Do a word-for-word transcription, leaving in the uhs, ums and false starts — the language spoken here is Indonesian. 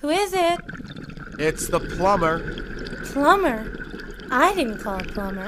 Who is it? It's the plumber. Plumber? I didn't call a plumber.